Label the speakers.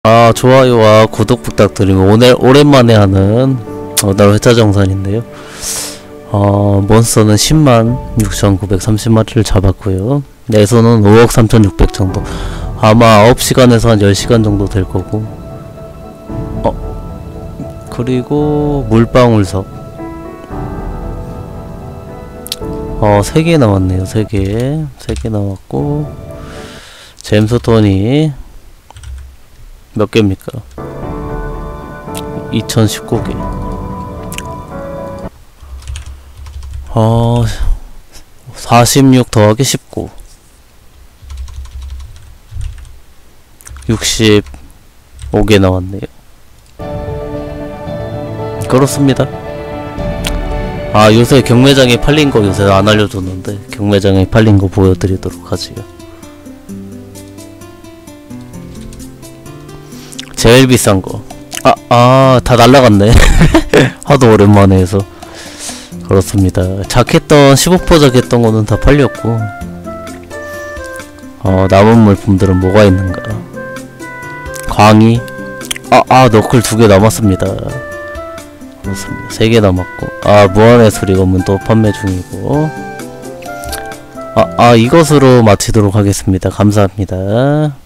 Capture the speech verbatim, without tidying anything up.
Speaker 1: 아, 좋아요와 구독 부탁드리면 오늘 오랜만에 하는 오늘 회차 정산인데요. 어, 몬스터는 십만 육천구백삼십 마리를 잡았고요. 내손은 오억 삼천육백 정도. 아마 아홉 시간에서 한 열 시간 정도 될 거고. 어, 그리고 물방울석. 어, 세 개 나왔네요. 세 개. 세 개 나왔고. 잼스톤이 몇 개입니까? 이천십구 개. 어, 사십육 더하기 십구. 육십오 개 나왔네요. 그렇습니다. 아, 요새 경매장에 팔린 거 요새 안 알려줬는데, 경매장에 팔린 거 보여드리도록 하지요. 제일 비싼 거. 아, 아, 다 날라갔네. 하도 오랜만에 해서. 그렇습니다. 작했던, 십오 퍼센트 작했던 거는 다 팔렸고. 어, 남은 물품들은 뭐가 있는가. 광희. 아, 아, 너클 두 개 남았습니다. 그렇습니다. 세 개 남았고. 아, 무한의 수리검은 또 판매 중이고. 아, 아, 이것으로 마치도록 하겠습니다. 감사합니다.